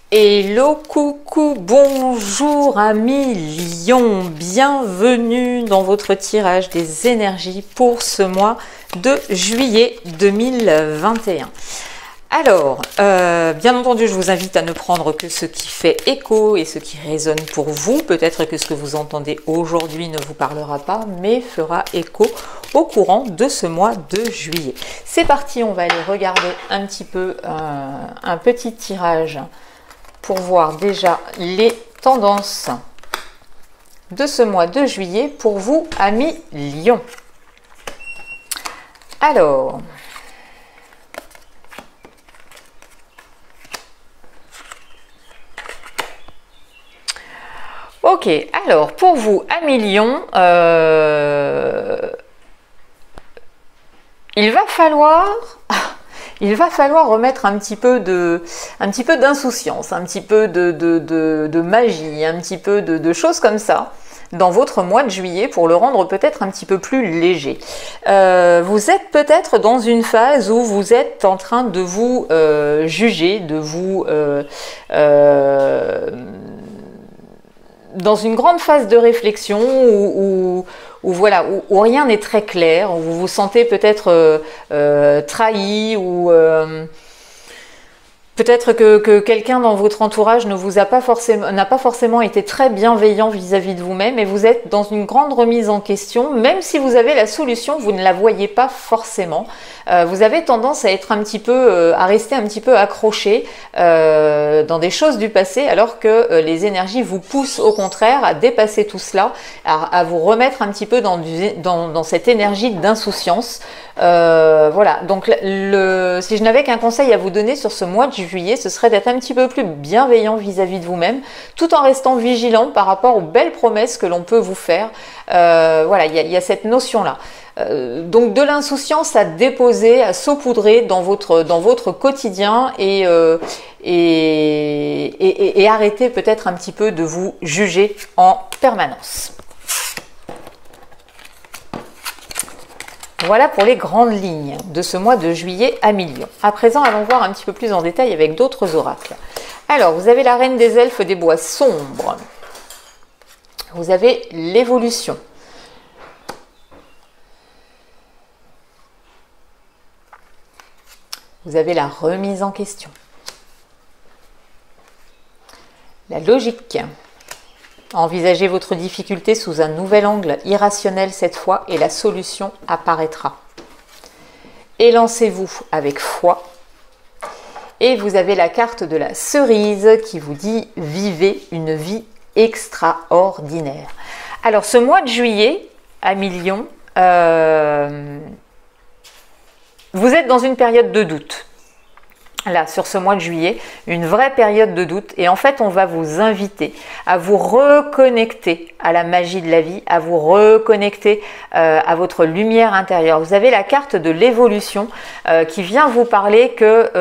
Hello, coucou, bonjour amis Lion, bienvenue dans votre tirage des énergies pour ce mois de juillet 2021. Alors, bien entendu, je vous invite à ne prendre que ce qui fait écho et ce qui résonne pour vous. Peut-être que ce que vous entendez aujourd'hui ne vous parlera pas, mais fera écho au courant de ce mois de juillet. C'est parti, on va aller regarder un petit peu un petit tirage pour voir déjà les tendances de ce mois de juillet pour vous, amis Lion. Alors, ok, alors pour vous, amis Lion, il va falloir remettre un petit peu d'insouciance, un petit peu de magie, un petit peu de choses comme ça dans votre mois de juillet pour le rendre peut-être un petit peu plus léger. Vous êtes peut-être dans une phase où vous êtes en train de vous juger, de vous dans une grande phase de réflexion où voilà, où rien n'est très clair, où vous vous sentez peut-être trahi ou peut-être que quelqu'un dans votre entourage n'a pas forcément été très bienveillant vis-à-vis de vous-même et vous êtes dans une grande remise en question. Même si vous avez la solution, vous ne la voyez pas forcément. Vous avez tendance à être à rester un petit peu accroché dans des choses du passé, alors que les énergies vous poussent au contraire à dépasser tout cela, à vous remettre un petit peu dans cette énergie d'insouciance. Voilà, donc si je n'avais qu'un conseil à vous donner sur ce mois de juillet, ce serait d'être un petit peu plus bienveillant vis-à-vis de vous-même, tout en restant vigilant par rapport aux belles promesses que l'on peut vous faire. Voilà, il y a cette notion-là. Donc de l'insouciance à déposer, à saupoudrer dans votre quotidien et arrêtez peut-être un petit peu de vous juger en permanence. Voilà pour les grandes lignes de ce mois de juillet à Lion. À présent, allons voir un petit peu plus en détail avec d'autres oracles. Alors, vous avez la reine des elfes des bois sombres. Vous avez l'évolution. Vous avez la remise en question. La logique. Envisagez votre difficulté sous un nouvel angle irrationnel cette fois et la solution apparaîtra. Élancez-vous avec foi. Et vous avez la carte de la cerise qui vous dit « Vivez une vie extraordinaire ». Alors ce mois de juillet, amis Lion, vous êtes dans une période de doute. Là, sur ce mois de juillet, une vraie période de doute. Et en fait, on va vous inviter à vous reconnecter à la magie de la vie, à vous reconnecter à votre lumière intérieure. Vous avez la carte de l'évolution qui vient vous parler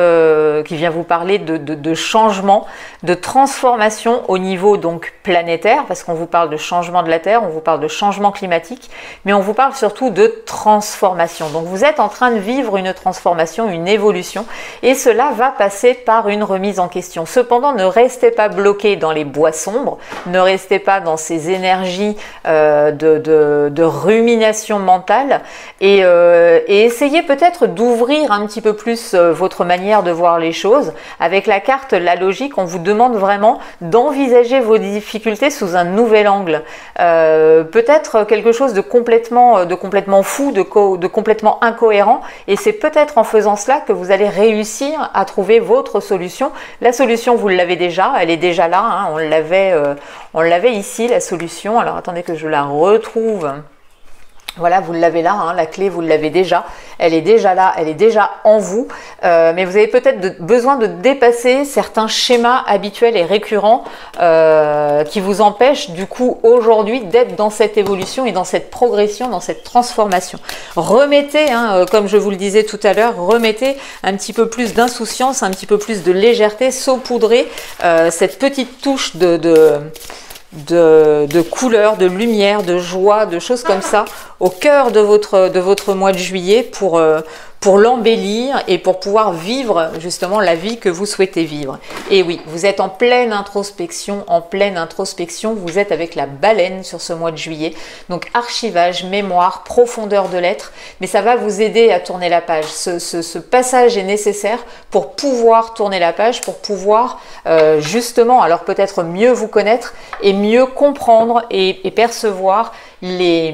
de changement, de transformation au niveau donc planétaire, parce qu'on vous parle de changement de la Terre, on vous parle de changement climatique, mais on vous parle surtout de transformation. Donc vous êtes en train de vivre une transformation, une évolution, et cela va passer par une remise en question. Cependant, ne restez pas bloqué dans les bois sombres, ne restez pas dans ces énergies de rumination mentale et essayez peut-être d'ouvrir un petit peu plus votre manière de voir les choses. Avec la carte la logique, on vous demande vraiment d'envisager vos difficultés sous un nouvel angle. Peut-être quelque chose de complètement fou, de complètement incohérent, et c'est peut-être en faisant cela que vous allez réussir à trouver votre solution. La solution, vous l'avez déjà, elle est déjà là, hein, on l'avait ici, la solution. Alors attendez que je la retrouve. Voilà, vous l'avez là, hein, la clé, vous l'avez déjà, elle est déjà là, elle est déjà en vous, mais vous avez peut-être besoin de dépasser certains schémas habituels et récurrents qui vous empêchent du coup aujourd'hui d'être dans cette évolution et dans cette progression, dans cette transformation. Remettez, hein, comme je vous le disais tout à l'heure, remettez un petit peu plus d'insouciance, un petit peu plus de légèreté, saupoudrez cette petite touche de couleurs, de lumière, de joie, de choses comme ça au cœur de votre mois de juillet pour pour l'embellir et pour pouvoir vivre justement la vie que vous souhaitez vivre. Et oui, vous êtes en pleine introspection, vous êtes avec la baleine sur ce mois de juillet. Donc archivage, mémoire, profondeur de l'être, mais ça va vous aider à tourner la page. Ce passage est nécessaire pour pouvoir tourner la page, pour pouvoir justement, alors peut-être mieux vous connaître et mieux comprendre et percevoir les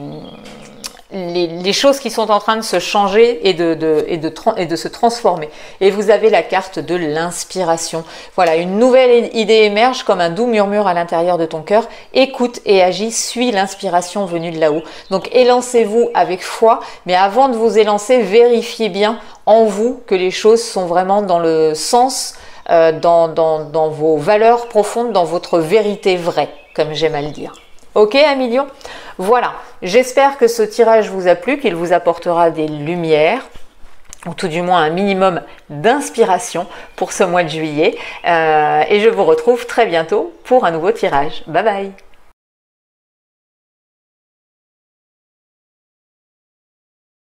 choses qui sont en train de se changer et de se transformer. Et vous avez la carte de l'inspiration. Voilà, une nouvelle idée émerge comme un doux murmure à l'intérieur de ton cœur. Écoute et agis, suis l'inspiration venue de là-haut. Donc élancez-vous avec foi, mais avant de vous élancer, vérifiez bien en vous que les choses sont vraiment dans le sens, dans vos valeurs profondes, dans votre vérité vraie, comme j'aime à le dire. Ok, amis Lion? Voilà, j'espère que ce tirage vous a plu, qu'il vous apportera des lumières, ou tout du moins un minimum d'inspiration pour ce mois de juillet. Et je vous retrouve très bientôt pour un nouveau tirage. Bye bye!